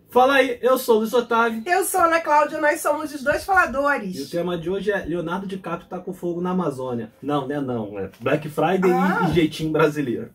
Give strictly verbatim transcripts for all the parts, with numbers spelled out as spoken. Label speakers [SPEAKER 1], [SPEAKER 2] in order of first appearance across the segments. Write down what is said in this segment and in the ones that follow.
[SPEAKER 1] Fala aí, eu sou o Luiz Otávio.
[SPEAKER 2] Eu sou a Ana Cláudia, nós somos os dois faladores.
[SPEAKER 1] E o tema de hoje é Leonardo DiCaprio tá com fogo na Amazônia. Não, né não, é Black Friday
[SPEAKER 2] ah.
[SPEAKER 1] e jeitinho brasileiro.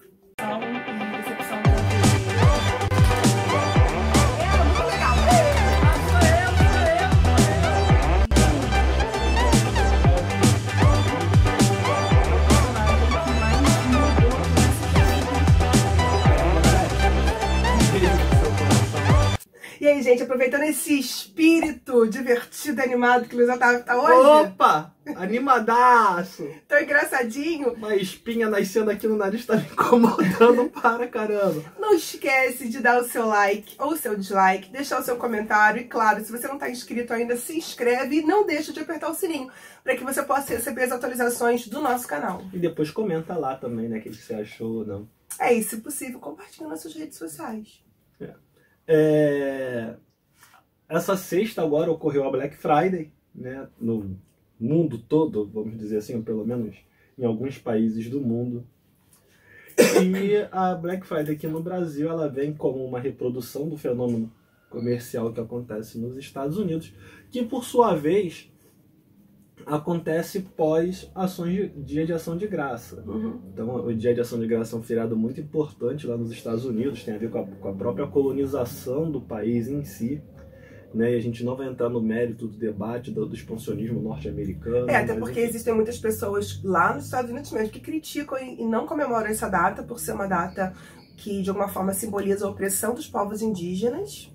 [SPEAKER 2] E aí, gente, aproveitando esse espírito divertido e animado que o Luiz Otávio tá hoje.
[SPEAKER 1] Opa! Animadaço!
[SPEAKER 2] Tô engraçadinho.
[SPEAKER 1] Uma espinha nascendo aqui no nariz tá me incomodando para caramba.
[SPEAKER 2] Não esquece de dar o seu like ou o seu dislike, deixar o seu comentário. E claro, se você não tá inscrito ainda, se inscreve e não deixa de apertar o sininho, para que você possa receber as atualizações do nosso canal.
[SPEAKER 1] E depois comenta lá também, né, o que você achou ou não.
[SPEAKER 2] É, e se possível, compartilha nas suas redes sociais.
[SPEAKER 1] É. É... Essa sexta agora ocorreu a Black Friday, né, no mundo todo, vamos dizer assim, ou pelo menos em alguns países do mundo. E a Black Friday aqui no Brasil, ela vem como uma reprodução do fenômeno comercial que acontece nos Estados Unidos, que por sua vez acontece pós ações de dia de ação de graça.
[SPEAKER 2] Uhum.
[SPEAKER 1] Então o dia de ação de graça é um feriado muito importante lá nos Estados Unidos, tem a ver com a, com a própria colonização do país em si, né? E a gente não vai entrar no mérito do debate do, do expansionismo norte-americano.
[SPEAKER 2] É, até porque existem muitas pessoas lá nos Estados Unidos mesmo que criticam e, e não comemoram essa data por ser uma data que de alguma forma simboliza a opressão dos povos indígenas.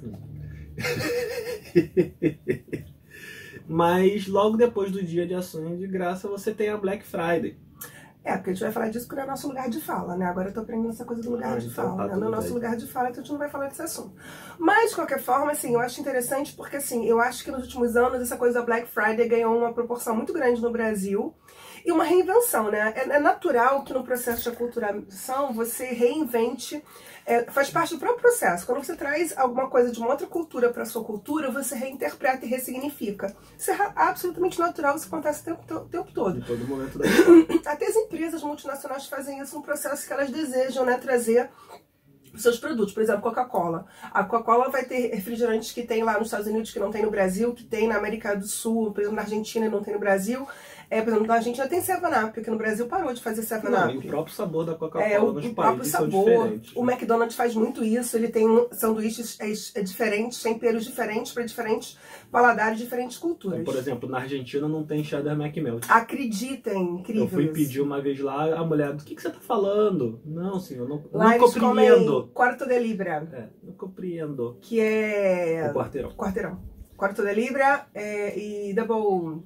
[SPEAKER 1] Mas logo depois do dia de ações de graça você tem a Black Friday.
[SPEAKER 2] É, porque a gente vai falar disso porque não é nosso lugar de fala, né? Agora eu tô aprendendo essa coisa do lugar
[SPEAKER 1] ah,
[SPEAKER 2] de
[SPEAKER 1] então
[SPEAKER 2] fala,
[SPEAKER 1] tá
[SPEAKER 2] né? No nosso
[SPEAKER 1] bem.
[SPEAKER 2] lugar de fala, então a gente não vai falar desse assunto. Mas, de qualquer forma, assim, eu acho interessante porque, assim, eu acho que nos últimos anos essa coisa da Black Friday ganhou uma proporção muito grande no Brasil e uma reinvenção, né? É, é natural que no processo de aculturação você reinvente, é, faz parte do próprio processo. Quando você traz alguma coisa de uma outra cultura para sua cultura, você reinterpreta e ressignifica. Isso é absolutamente natural, isso acontece o tempo, o tempo todo.
[SPEAKER 1] Em todo momento da vida.
[SPEAKER 2] Até as empresas multinacionais fazem isso no processo que elas desejam, né, trazer seus produtos. Por exemplo, Coca-Cola. A Coca-Cola vai ter refrigerantes que tem lá nos Estados Unidos que não tem no Brasil, que tem na América do Sul, por exemplo, na Argentina não tem no Brasil. É, por exemplo, na Argentina tem seven up, porque no Brasil parou de fazer seven up.
[SPEAKER 1] E o próprio sabor da Coca-Cola
[SPEAKER 2] é, o,
[SPEAKER 1] nos
[SPEAKER 2] o
[SPEAKER 1] países
[SPEAKER 2] próprio
[SPEAKER 1] são
[SPEAKER 2] sabor.
[SPEAKER 1] diferentes.
[SPEAKER 2] O McDonald's faz muito isso, ele tem sanduíches é, é, diferentes, temperos diferentes para diferentes paladares, diferentes culturas.
[SPEAKER 1] Então, por exemplo, na Argentina não tem cheddar McMelt.
[SPEAKER 2] Acreditem, incrível.
[SPEAKER 1] Eu fui
[SPEAKER 2] isso.
[SPEAKER 1] pedir uma vez lá, a mulher, do que, que você tá falando? Não, senhor, não,
[SPEAKER 2] lá
[SPEAKER 1] não compreendo.
[SPEAKER 2] Quarto de libra.
[SPEAKER 1] É, não compreendo.
[SPEAKER 2] Que é...
[SPEAKER 1] O quarteirão.
[SPEAKER 2] Quarteirão. Quarto de libra é, e double...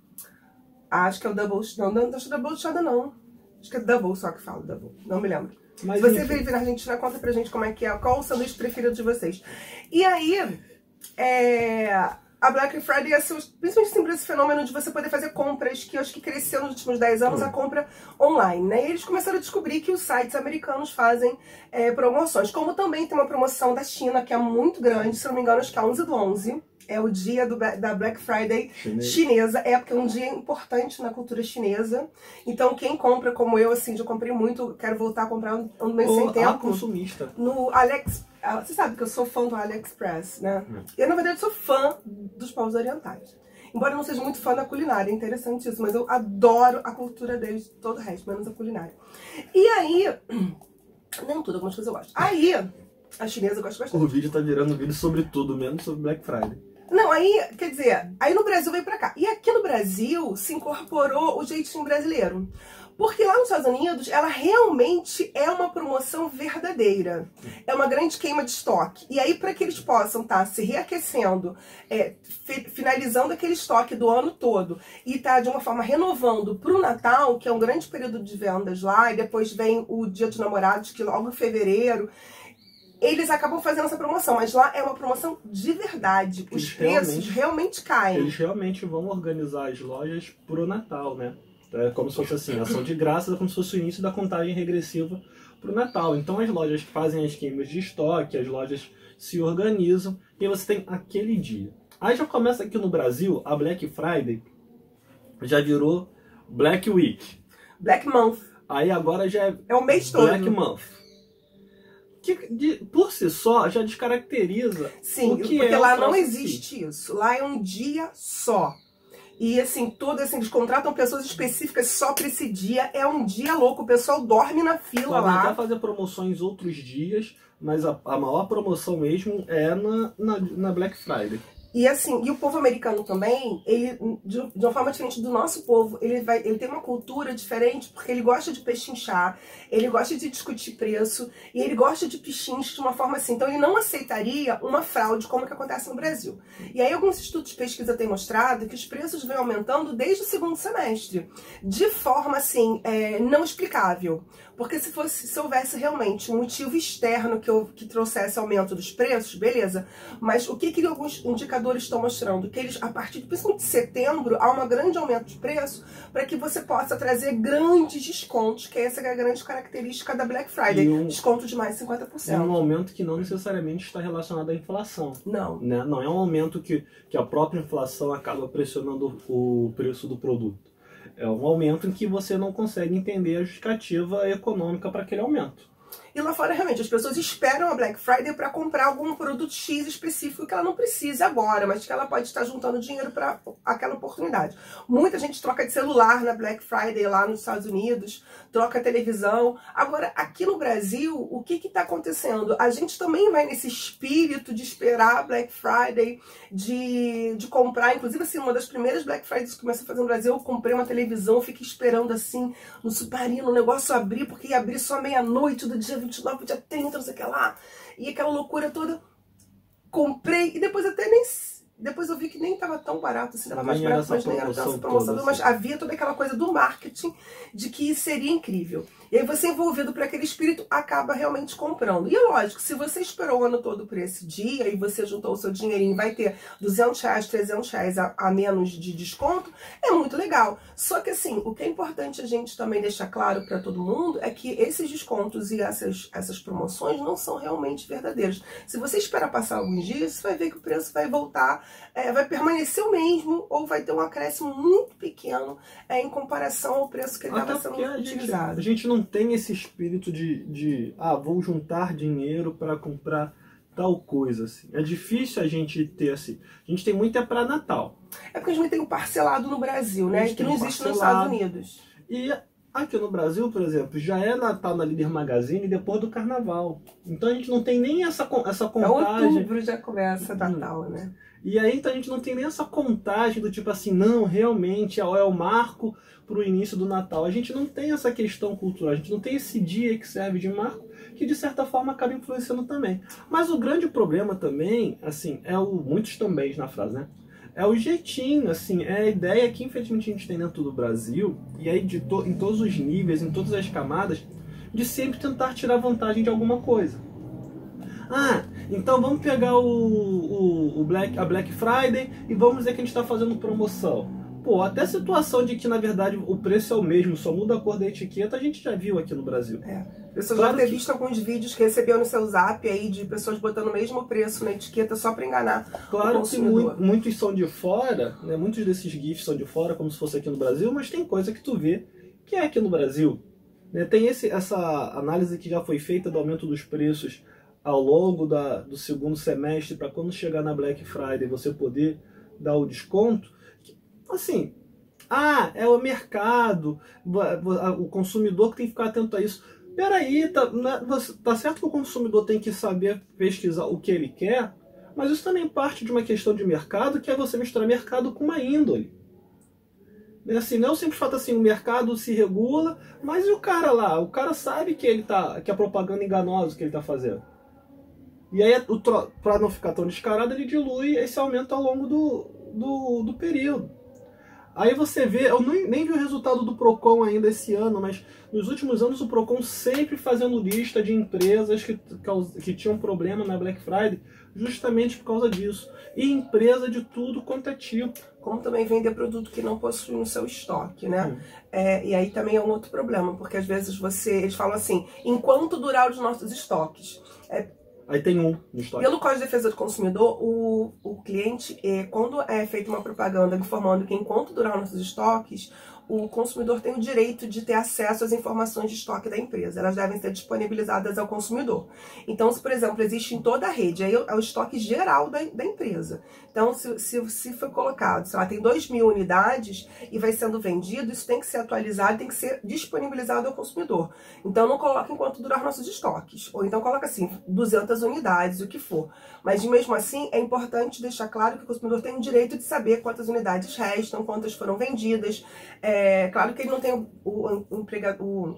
[SPEAKER 2] Acho que é o double... Não, não acho que é double cheddar, não. Acho que é double só que fala, double. Não me lembro.
[SPEAKER 1] Mas,
[SPEAKER 2] se você
[SPEAKER 1] enfim.
[SPEAKER 2] vive na Argentina, conta pra gente como é que é, qual o sanduíche preferido de vocês. E aí, é... a Black Friday é principalmente sempre esse fenômeno de você poder fazer compras, que eu acho que cresceu nos últimos dez anos, a compra online, né? E eles começaram a descobrir que os sites americanos fazem é, promoções. Como também tem uma promoção da China, que é muito grande, se não me engano, acho que é onze do onze. É o dia do, da Black Friday
[SPEAKER 1] Chinês. chinesa.
[SPEAKER 2] É porque é um dia importante na cultura chinesa. Então quem compra, como eu, assim, já comprei muito, quero voltar a comprar um, um mês sem tempo.
[SPEAKER 1] A consumista.
[SPEAKER 2] No Alex... Você sabe que eu sou fã do AliExpress, né? Hum. Eu, na verdade, sou fã dos povos orientais. Embora eu não seja muito fã da culinária, é interessante isso, mas eu adoro a cultura deles, todo o resto, menos a culinária. E aí... Não tudo, algumas coisas eu gosto. Aí, a chinesa eu gosto bastante.
[SPEAKER 1] O vídeo tá virando vídeo sobre tudo, menos sobre Black Friday.
[SPEAKER 2] Não, aí, quer dizer, aí no Brasil veio pra cá. E aqui no Brasil se incorporou o jeitinho brasileiro. Porque lá nos Estados Unidos, ela realmente é uma promoção verdadeira. É uma grande queima de estoque. E aí, para que eles possam estar tá se reaquecendo, é, finalizando aquele estoque do ano todo, e estar, tá, de uma forma, renovando para o Natal, que é um grande período de vendas lá, e depois vem o Dia dos Namorados, que logo em fevereiro, eles acabam fazendo essa promoção, mas lá é uma promoção de verdade. Os eles preços realmente, realmente caem.
[SPEAKER 1] Eles realmente vão organizar as lojas pro Natal, né? É como se fosse assim, ação de graça, como se fosse o início da contagem regressiva pro Natal. Então as lojas fazem as queimas de estoque, as lojas se organizam e aí você tem aquele dia. Aí já começa aqui no Brasil, a Black Friday já virou Black Week.
[SPEAKER 2] Black Month.
[SPEAKER 1] Aí agora já é,
[SPEAKER 2] é o mês todo.
[SPEAKER 1] Black Month. que de, por si só já descaracteriza
[SPEAKER 2] Sim,
[SPEAKER 1] o que
[SPEAKER 2] porque
[SPEAKER 1] é
[SPEAKER 2] lá
[SPEAKER 1] o
[SPEAKER 2] não
[SPEAKER 1] troço em
[SPEAKER 2] existe
[SPEAKER 1] si.
[SPEAKER 2] isso. Lá é um dia só. E assim, todo assim, eles contratam pessoas específicas só para esse dia. É um dia louco, o pessoal dorme na fila
[SPEAKER 1] Podem
[SPEAKER 2] lá.
[SPEAKER 1] até fazer promoções outros dias, mas a, a maior promoção mesmo é na, na, na Black Friday.
[SPEAKER 2] E assim, e o povo americano também, ele, de, de uma forma diferente do nosso povo, ele, vai, ele tem uma cultura diferente, porque ele gosta de pechinchar, ele gosta de discutir preço, e ele gosta de pichinche de uma forma assim. Então ele não aceitaria uma fraude como que acontece no Brasil. E aí alguns institutos de pesquisa têm mostrado que os preços vêm aumentando desde o segundo semestre, de forma assim, é, não explicável. Porque se, fosse, se houvesse realmente um motivo externo que, eu, que trouxesse aumento dos preços, beleza. Mas o que, que alguns indicadores estão mostrando? Que eles, a partir de, principalmente de setembro, há um grande aumento de preço para que você possa trazer grandes descontos, que essa é a grande característica da Black Friday. Um, desconto de mais de cinquenta por cento.
[SPEAKER 1] É um aumento que não necessariamente está relacionado à inflação.
[SPEAKER 2] Não.
[SPEAKER 1] Né? Não é um aumento que, que a própria inflação acaba pressionando o preço do produto. É um aumento em que você não consegue entender a justificativa econômica para aquele aumento.
[SPEAKER 2] E lá fora, realmente, as pessoas esperam a Black Friday para comprar algum produto X específico que ela não precisa agora, mas que ela pode estar juntando dinheiro para aquela oportunidade. Muita gente troca de celular na Black Friday lá nos Estados Unidos, troca televisão. Agora, aqui no Brasil, o que está acontecendo? A gente também vai nesse espírito de esperar a Black Friday, de, de comprar. Inclusive, assim, uma das primeiras Black Fridays que comecei a fazer no Brasil, eu comprei uma televisão, fiquei esperando assim, no Submarino, o negócio abrir, porque ia abrir só meia-noite do dia vinte e nove, dia trinta, não sei o que lá. E aquela loucura toda. Comprei e depois até nem... Depois eu vi que nem estava tão barato, assim, estava mais barato, mas nem era essa promoção. Toda, mas assim. Havia toda aquela coisa do marketing de que seria incrível. E aí você, envolvido por aquele espírito, acaba realmente comprando. E é lógico, se você esperou o ano todo por esse dia e você juntou o seu dinheirinho e vai ter duzentos reais, trezentos reais a, a menos de desconto, é muito legal. Só que assim, o que é importante a gente também deixar claro para todo mundo é que esses descontos e essas, essas promoções não são realmente verdadeiros. Se você esperar passar alguns dias, você vai ver que o preço vai voltar, é, vai permanecer o mesmo ou vai ter um acréscimo muito pequeno é, em comparação ao preço que ele estava sendo
[SPEAKER 1] a
[SPEAKER 2] utilizado.
[SPEAKER 1] Gente, a gente não tem esse espírito de, de ah, vou juntar dinheiro para comprar tal coisa. Assim. É difícil a gente ter assim. A gente tem muito é para Natal.
[SPEAKER 2] É porque a gente tem o parcelado no Brasil, né? Que não existe nos Estados Unidos.
[SPEAKER 1] E aqui no Brasil, por exemplo, já é Natal na Líder Magazine depois do Carnaval. Então a gente não tem nem essa, essa contagem.
[SPEAKER 2] É outubro já começa Natal, né?
[SPEAKER 1] E aí então a gente não tem nem essa contagem do tipo assim, não, realmente é o marco para o início do Natal. A gente não tem essa questão cultural, a gente não tem esse dia que serve de marco, que de certa forma acaba influenciando também. Mas o grande problema também, assim, é o muitos também na frase, né? É o jeitinho, assim, é a ideia que infelizmente a gente tem dentro do Brasil, e aí de to em todos os níveis, em todas as camadas, de sempre tentar tirar vantagem de alguma coisa. Ah, então vamos pegar o, o, o Black, a Black Friday e vamos dizer que a gente está fazendo promoção. Pô, até a situação de que na verdade o preço é o mesmo, só muda a cor da etiqueta, a gente já viu aqui no Brasil.
[SPEAKER 2] É. Pessoas
[SPEAKER 1] Claro
[SPEAKER 2] já ter
[SPEAKER 1] que...
[SPEAKER 2] visto alguns vídeos que recebeu no seu zap aí de pessoas botando o mesmo preço na etiqueta só para enganar
[SPEAKER 1] claro
[SPEAKER 2] o consumidor.
[SPEAKER 1] Claro que mu muitos são de fora, né? Muitos desses GIFs são de fora, como se fosse aqui no Brasil, mas tem coisa que tu vê que é aqui no Brasil. Né? Tem esse, essa análise que já foi feita do aumento dos preços ao longo da, do segundo semestre, para quando chegar na Black Friday você poder dar o desconto. Assim, ah, é o mercado, o consumidor que tem que ficar atento a isso. Peraí, tá, tá certo que o consumidor tem que saber pesquisar o que ele quer, mas isso também parte de uma questão de mercado, que é você misturar mercado com uma índole. Assim, não é o simples fato assim, o mercado se regula, mas e o cara lá? O cara sabe que, ele tá, que a propaganda é enganosa que ele está fazendo. E aí, para não ficar tão descarado, ele dilui esse aumento ao longo do, do, do período. Aí você vê, eu nem, nem vi o resultado do Procon ainda esse ano, mas nos últimos anos o Procon sempre fazendo lista de empresas que, que tinham problema na Black Friday, justamente por causa disso. E empresa de tudo quanto é tipo.
[SPEAKER 2] Como também vender produto que não possui no seu estoque, né?
[SPEAKER 1] Hum.
[SPEAKER 2] É, e aí também é um outro problema, porque às vezes você, eles falam assim, enquanto durar os nossos estoques. É,
[SPEAKER 1] Aí tem um no estoque.
[SPEAKER 2] Pelo Código de Defesa do Consumidor, o, o cliente, é, quando é feita uma propaganda informando que enquanto durar nossos estoques, o consumidor tem o direito de ter acesso às informações de estoque da empresa. Elas devem ser disponibilizadas ao consumidor. Então, se, por exemplo, existe em toda a rede, aí é o estoque geral da, da empresa. Então, se, se, se foi colocado, sei lá, tem dois mil unidades e vai sendo vendido, isso tem que ser atualizado, tem que ser disponibilizado ao consumidor. Então, não coloca enquanto durar nossos estoques. Ou então coloca assim, duzentas unidades, o que for. Mas, mesmo assim, é importante deixar claro que o consumidor tem o direito de saber quantas unidades restam, quantas foram vendidas. É claro que ele não tem o, o, o empregador... O,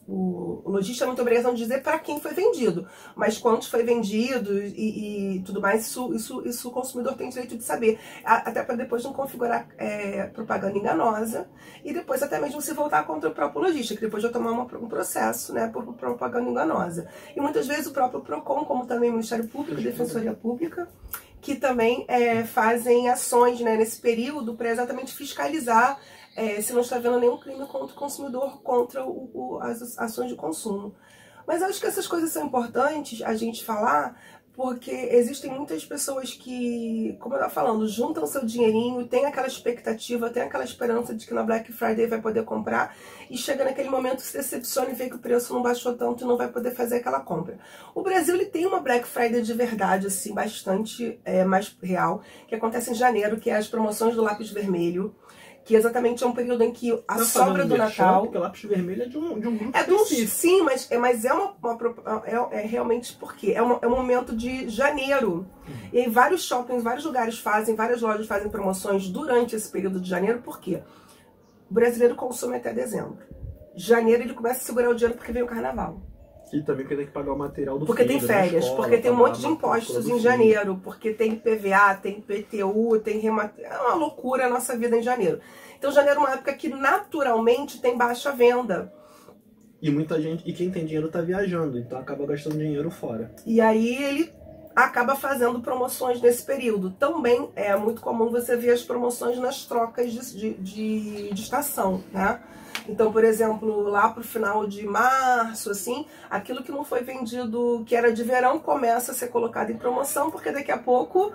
[SPEAKER 2] O lojista não tem obrigação de dizer para quem foi vendido, mas quantos foi vendido e, e tudo mais, isso, isso, isso o consumidor tem direito de saber, até para depois não configurar é, propaganda enganosa e depois até mesmo se voltar contra o próprio lojista, que depois vai tomar uma, um processo, né, por propaganda enganosa. E muitas vezes o próprio PROCON, como também o Ministério Público, Defensoria Pública, que também é, fazem ações, né, nesse período para exatamente fiscalizar É, se não está havendo nenhum crime contra o consumidor, contra o, o, as ações de consumo. Mas eu acho que essas coisas são importantes a gente falar, porque existem muitas pessoas que, como eu estava falando, juntam seu dinheirinho, tem aquela expectativa, tem aquela esperança de que na Black Friday vai poder comprar, e chega naquele momento, se decepciona e vê que o preço não baixou tanto e não vai poder fazer aquela compra. O Brasil ele tem uma Black Friday de verdade, assim, bastante é, mais real, que acontece em janeiro, que é as promoções do lápis vermelho, que exatamente é um período em que a
[SPEAKER 1] tá
[SPEAKER 2] sobra do Natal...
[SPEAKER 1] Porque o lápis vermelho é de um, de um grupo
[SPEAKER 2] é do,
[SPEAKER 1] específico. Sim,
[SPEAKER 2] mas é, mas é, uma, uma é, é realmente porque é, uma, é um momento de janeiro. Uhum. E aí vários shoppings, vários lugares fazem, várias lojas fazem promoções durante esse período de janeiro, por quê? O brasileiro consome até dezembro. Janeiro ele começa a segurar o dinheiro porque vem o carnaval.
[SPEAKER 1] E também porque tem que pagar o material do
[SPEAKER 2] Porque
[SPEAKER 1] filho,
[SPEAKER 2] tem férias,
[SPEAKER 1] escola,
[SPEAKER 2] porque tem um monte de impostos em
[SPEAKER 1] filho.
[SPEAKER 2] janeiro, porque tem P V A, tem P T U, tem remate... É uma loucura a nossa vida em janeiro. Então janeiro é uma época que naturalmente tem baixa venda.
[SPEAKER 1] E muita gente, e quem tem dinheiro tá viajando, então acaba gastando dinheiro fora.
[SPEAKER 2] E aí ele acaba fazendo promoções nesse período. Também é muito comum você ver as promoções nas trocas de, de, de, de estação, né? Então, por exemplo, lá pro final de março, assim, aquilo que não foi vendido, que era de verão, começa a ser colocado em promoção, porque daqui a pouco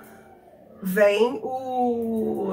[SPEAKER 2] vem o...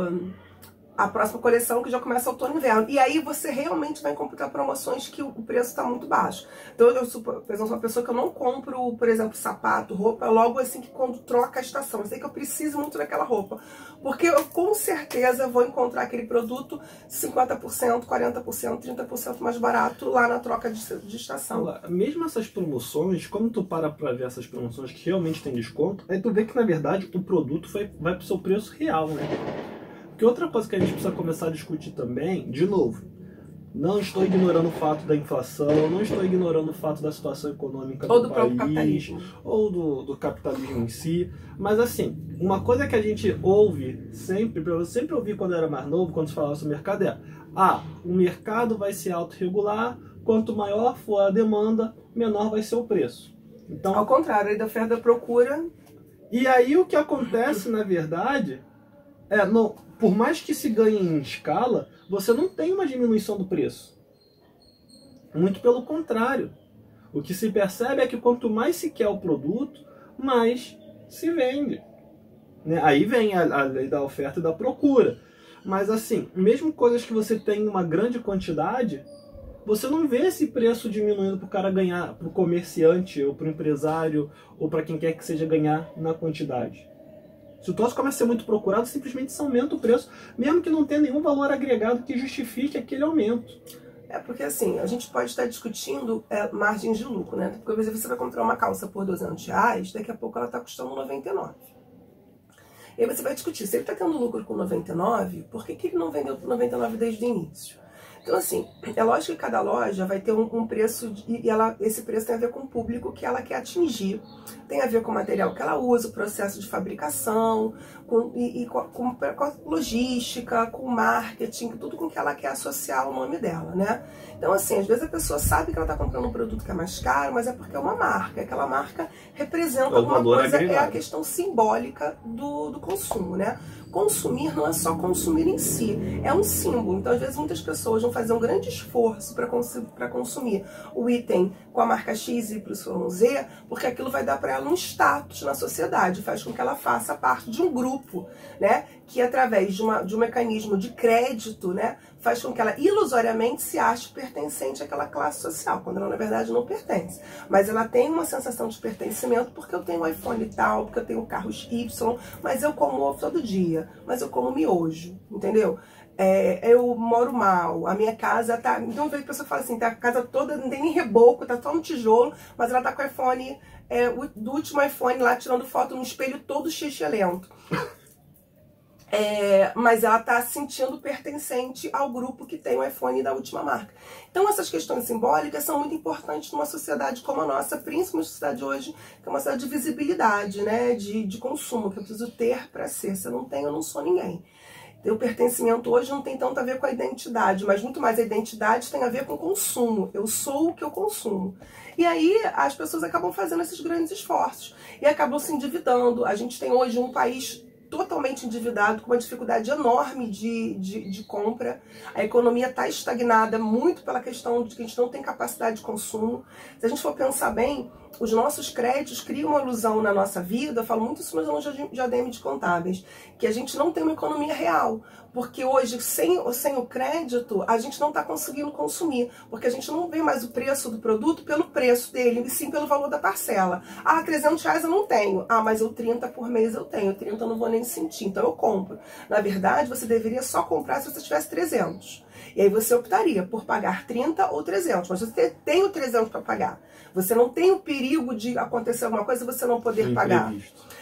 [SPEAKER 2] a próxima coleção, que já começa outono e inverno. E aí você realmente vai computar promoções que o preço está muito baixo. Então eu sou, por exemplo, uma pessoa que eu não compro, por exemplo, sapato, roupa, logo assim que quando troca a estação. Eu sei que eu preciso muito daquela roupa. Porque eu com certeza vou encontrar aquele produto cinquenta por cento, quarenta por cento, trinta por cento mais barato lá na troca de, de estação.
[SPEAKER 1] Mesmo essas promoções, quando tu para pra ver essas promoções que realmente tem desconto, aí tu vê que na verdade o produto vai, vai pro seu preço real, né? Porque outra coisa que a gente precisa começar a discutir também, de novo, não estou ignorando o fato da inflação, não estou ignorando o fato da situação econômica
[SPEAKER 2] ou
[SPEAKER 1] do,
[SPEAKER 2] do
[SPEAKER 1] país,
[SPEAKER 2] capitalismo.
[SPEAKER 1] ou do, do capitalismo em si, mas assim, uma coisa que a gente ouve sempre, eu sempre ouvi quando eu era mais novo, quando se falava sobre o mercado, é ah, o mercado vai se autorregular, quanto maior for a demanda, menor vai ser o preço. Então,
[SPEAKER 2] ao contrário, aí da oferta da procura.
[SPEAKER 1] E aí o que acontece, na verdade, é, não, por mais que se ganhe em escala, você não tem uma diminuição do preço. Muito pelo contrário. O que se percebe é que quanto mais se quer o produto, mais se vende. Né? Aí vem a, a lei da oferta e da procura. Mas assim, mesmo coisas que você tem uma grande quantidade, você não vê esse preço diminuindo para o cara ganhar, para o comerciante, ou para o empresário, ou para quem quer que seja ganhar na quantidade. Se o troço começa a ser muito procurado, simplesmente se aumenta o preço, mesmo que não tenha nenhum valor agregado que justifique aquele aumento.
[SPEAKER 2] É porque assim, a gente pode estar discutindo é, margens de lucro, né? Porque, por exemplo, você vai comprar uma calça por duzentos reais, daqui a pouco ela está custando noventa e nove. E aí você vai discutir, se ele está tendo lucro com noventa e nove, por que, que ele não vendeu por noventa e nove desde o início? Então, assim, é lógico que cada loja vai ter um, um preço, de, e ela, esse preço tem a ver com o público que ela quer atingir. Tem a ver com o material que ela usa, o processo de fabricação, com, e, e com, com, com a logística, com o marketing, tudo com que ela quer associar o nome dela, né? Então, assim, às vezes a pessoa sabe que ela está comprando um produto que é mais caro, mas é porque é uma marca. Aquela marca representa alguma coisa, é a questão simbólica do, do consumo, né? consumir não é só consumir em si, é um símbolo. Então, às vezes, muitas pessoas vão fazer um grande esforço para cons consumir o item com a marca X, Y, Z, porque aquilo vai dar para ela um status na sociedade, faz com que ela faça parte de um grupo, né? Que através de, uma, de um mecanismo de crédito, né, faz com que ela ilusoriamente se ache pertencente àquela classe social, quando ela na verdade não pertence. Mas ela tem uma sensação de pertencimento porque eu tenho um iPhone tal, porque eu tenho carros Y, mas eu como ovo todo dia, mas eu como miojo, entendeu? É, eu moro mal, a minha casa tá... Então a pessoa fala assim, tá, a casa toda não tem nem reboco, tá só um tijolo, mas ela tá com o iPhone, é, o, do último iPhone lá, tirando foto no espelho todo xixelento. É, mas ela está se sentindo pertencente ao grupo que tem o iPhone da última marca. Então essas questões simbólicas são muito importantes numa sociedade como a nossa, principalmente na sociedade hoje, que é uma sociedade de visibilidade, né, de, de consumo, que eu preciso ter para ser. Se eu não tenho, eu não sou ninguém. O pertencimento hoje não tem tanto a ver com a identidade, mas muito mais a identidade tem a ver com o consumo. Eu sou o que eu consumo. E aí as pessoas acabam fazendo esses grandes esforços e acabam se endividando. A gente tem hoje um país totalmente endividado, com uma dificuldade enorme de, de, de compra. A economia está estagnada muito pela questão de que a gente não tem capacidade de consumo. Se a gente for pensar bem, os nossos créditos criam uma ilusão na nossa vida, eu falo muito isso nos alunos de A D M de contábeis, que a gente não tem uma economia real. Porque hoje, sem, sem o crédito, a gente não está conseguindo consumir. Porque a gente não vê mais o preço do produto pelo preço dele, e sim pelo valor da parcela. Ah, trezentos reais eu não tenho. Ah, mas eu trinta por mês eu tenho. trinta eu não vou nem sentir, então eu compro. Na verdade, você deveria só comprar se você tivesse trezentos. E aí você optaria por pagar trinta ou trezentos. Mas você tem o trezentos para pagar. Você não tem o perigo de acontecer alguma coisa e você não poder pagar.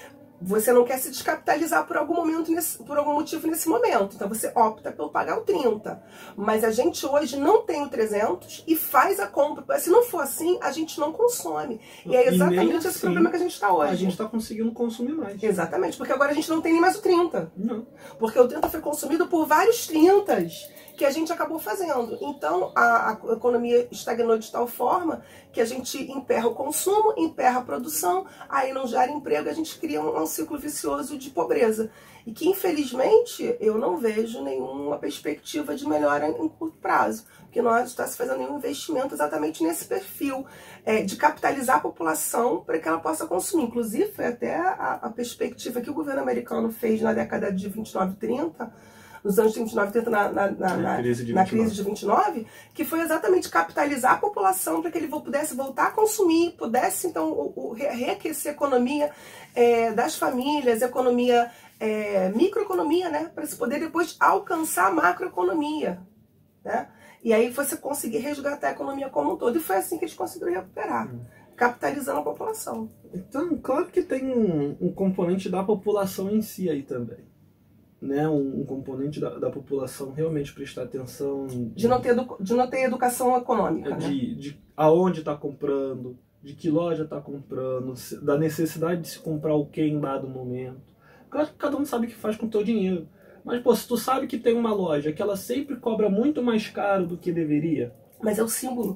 [SPEAKER 2] Você não quer se descapitalizar por algum momento, nesse, por algum motivo nesse momento. Então você opta por pagar o trinta. Mas a gente hoje não tem o trezentos e faz a compra. Se não for assim, a gente não consome. E é exatamente esse
[SPEAKER 1] assim,
[SPEAKER 2] problema que a gente está hoje.
[SPEAKER 1] A gente está conseguindo consumir mais.
[SPEAKER 2] Exatamente, porque agora a gente não tem nem mais o trinta.
[SPEAKER 1] Não.
[SPEAKER 2] Porque o trinta foi consumido por vários trintas que a gente acabou fazendo. Então a, a economia estagnou de tal forma que a gente emperra o consumo, emperra a produção, aí não gera emprego, a gente cria um, um ciclo vicioso de pobreza. E que infelizmente eu não vejo nenhuma perspectiva de melhora em curto prazo, porque não está se fazendo nenhum investimento exatamente nesse perfil é, de capitalizar a população para que ela possa consumir. Inclusive foi até a, a perspectiva que o governo americano fez na década de vinte e nove, trinta, nos anos vinte e nove, trinta, na, na, na, na, crise, de na crise de vinte e nove, que foi exatamente capitalizar a população para que ele pudesse voltar a consumir, pudesse, então, o, o, reaquecer a economia é, das famílias, a economia, é, microeconomia, né, para se poder depois alcançar a macroeconomia, né? E aí você conseguir resgatar a economia como um todo. E foi assim que eles conseguiram recuperar, hum. capitalizando a população.
[SPEAKER 1] Então, claro que tem um, um componente da população em si aí também. Né, um, um componente da, da população realmente prestar atenção
[SPEAKER 2] de não ter, de não ter educação econômica,
[SPEAKER 1] de,
[SPEAKER 2] né?
[SPEAKER 1] de aonde está comprando, de que loja está comprando, da necessidade de se comprar o que em dado momento. Claro que cada um sabe o que faz com o seu dinheiro, mas pô, se tu sabe que tem uma loja que ela sempre cobra muito mais caro do que deveria,
[SPEAKER 2] mas é o símbolo.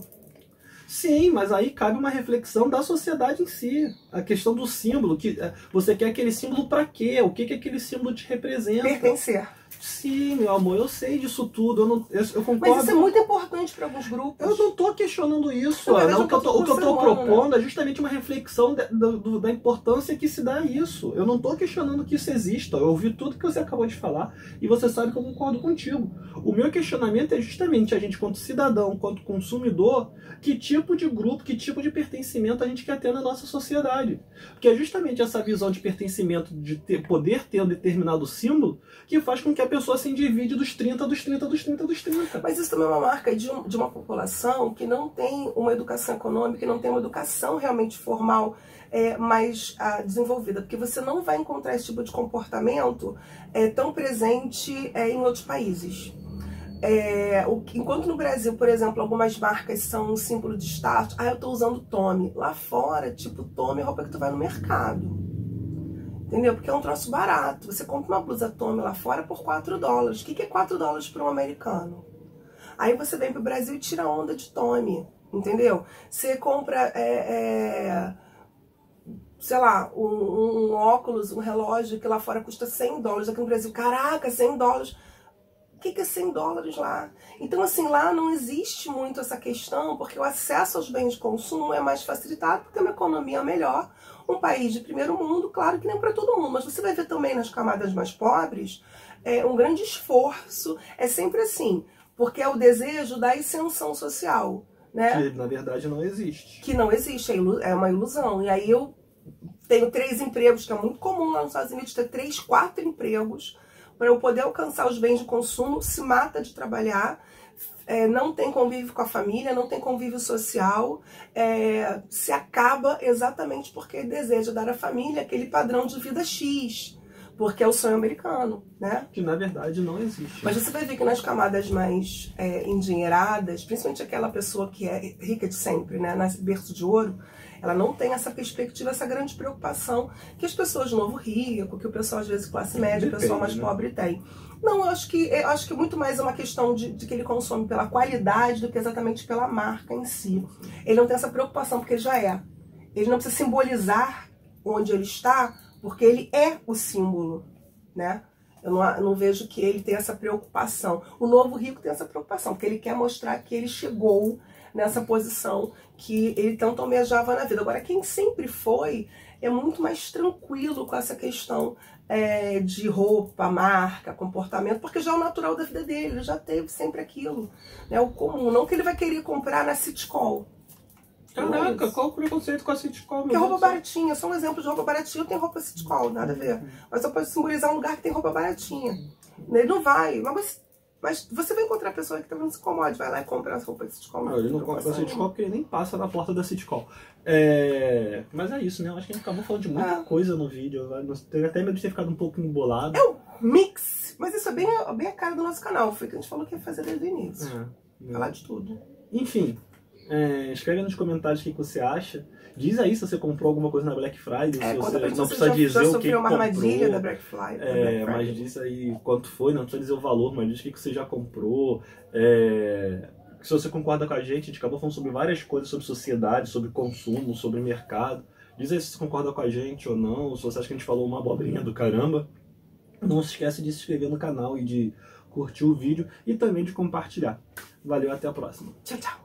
[SPEAKER 1] Sim, mas aí cabe uma reflexão da sociedade em si. A questão do símbolo. Que você quer aquele símbolo para quê? O que, que aquele símbolo te representa?
[SPEAKER 2] Pertencer.
[SPEAKER 1] Sim, meu amor, eu sei disso tudo. Eu, não, eu, eu concordo.
[SPEAKER 2] Mas isso é muito importante para alguns grupos.
[SPEAKER 1] Eu não estou questionando isso.
[SPEAKER 2] Não,
[SPEAKER 1] não, o que eu estou propondo
[SPEAKER 2] né?
[SPEAKER 1] é justamente uma reflexão da, da, da importância que se dá a isso. Eu não estou questionando que isso exista. Eu ouvi tudo que você acabou de falar e você sabe que eu concordo contigo. O meu questionamento é justamente a gente, quanto cidadão, quanto consumidor, que tipo de grupo, que tipo de pertencimento a gente quer ter na nossa sociedade. Porque é justamente essa visão de pertencimento, de ter, poder ter um determinado símbolo, que faz com que a pessoa se endivide dos trinta, dos trinta, dos trinta, dos trinta.
[SPEAKER 2] Mas isso também é uma marca de, um, de uma população que não tem uma educação econômica, não tem uma educação realmente formal é, mais ah, desenvolvida. Porque você não vai encontrar esse tipo de comportamento é, tão presente é, em outros países. É, o, enquanto no Brasil, por exemplo, algumas marcas são um símbolo de status, ah, eu tô usando Tommy. Lá fora, tipo, Tommy é roupa que tu vai no mercado. Entendeu? Porque é um troço barato. Você compra uma blusa Tommy lá fora por quatro dólares. O que é quatro dólares para um americano? Aí você vem pro Brasil e tira onda de Tommy. Entendeu? Você compra... É, é, sei lá, um, um óculos, um relógio que lá fora custa cem dólares, aqui no Brasil, caraca, cem dólares. O que é cem dólares lá? Então, assim, lá não existe muito essa questão, porque o acesso aos bens de consumo é mais facilitado, porque é uma economia melhor, um país de primeiro mundo, claro que nem para todo mundo, mas você vai ver também nas camadas mais pobres é, um grande esforço, é sempre assim, porque é o desejo da ascensão social, né?
[SPEAKER 1] Que, na verdade, não existe.
[SPEAKER 2] Que não existe, é uma ilusão. E aí eu tenho três empregos, que é muito comum lá nos Estados Unidos, ter três, quatro empregos, para eu poder alcançar os bens de consumo, se mata de trabalhar, é, não tem convívio com a família, não tem convívio social, é, se acaba exatamente porque deseja dar à família aquele padrão de vida X, porque é o sonho americano, né?
[SPEAKER 1] Que na verdade não existe.
[SPEAKER 2] Mas você vai ver que nas camadas mais é, endinheiradas, principalmente aquela pessoa que é rica de sempre, né, nasce berço de ouro, ela não tem essa perspectiva, essa grande preocupação que as pessoas de novo rico, que o pessoal às vezes classe média, o pessoal mais
[SPEAKER 1] né?
[SPEAKER 2] pobre tem. Não, eu acho que, eu acho que muito mais é uma questão de, de que ele consome pela qualidade do que exatamente pela marca em si. Ele não tem essa preocupação porque ele já é. Ele não precisa simbolizar onde ele está, porque ele é o símbolo, né? Eu não, eu não vejo que ele tem essa preocupação. O novo rico tem essa preocupação, porque ele quer mostrar que ele chegou nessa posição que ele tanto almejava na vida. Agora, quem sempre foi é muito mais tranquilo com essa questão é, de roupa, marca, comportamento, porque já é o natural da vida dele, ele já teve sempre aquilo, né? O comum, não que ele vai querer comprar na Citcol.
[SPEAKER 1] Caraca, qual o preconceito com a Citcol?
[SPEAKER 2] Porque roupa baratinha, só um exemplo de roupa baratinha, eu tenho roupa Citcol, nada a ver. Mas só pode simbolizar um lugar que tem roupa baratinha. Ele não vai, mas... Mas você vai encontrar a pessoa que também não se incomode, vai lá e compra as roupas de Citcol.
[SPEAKER 1] Não, ele não compra a Citcol porque ele nem passa na porta da Citcol. É... Mas é isso, né? Eu acho que a gente acabou falando de muita é. coisa no vídeo. Teve até medo de ter ficado um pouco embolado.
[SPEAKER 2] É um mix, mas isso é bem, bem a cara do nosso canal. Foi o que a gente falou que ia fazer desde o início. É, Falar de tudo.
[SPEAKER 1] Enfim, é, escreve nos comentários o que você acha. Diz aí se você comprou alguma coisa na Black Friday,
[SPEAKER 2] é,
[SPEAKER 1] se você não
[SPEAKER 2] você
[SPEAKER 1] precisa
[SPEAKER 2] já,
[SPEAKER 1] dizer
[SPEAKER 2] já
[SPEAKER 1] o que
[SPEAKER 2] uma
[SPEAKER 1] comprou.
[SPEAKER 2] armadilha da Black Friday.
[SPEAKER 1] É,
[SPEAKER 2] Black Friday.
[SPEAKER 1] Mas diz aí quanto foi, não precisa dizer o valor, mas diz o que você já comprou. É, se você concorda com a gente, a gente acabou falando sobre várias coisas, sobre sociedade, sobre consumo, sobre mercado. Diz aí se você concorda com a gente ou não, se você acha que a gente falou uma abobrinha do caramba. Não se esquece de se inscrever no canal e de curtir o vídeo e também de compartilhar. Valeu, até a próxima.
[SPEAKER 2] Tchau, tchau.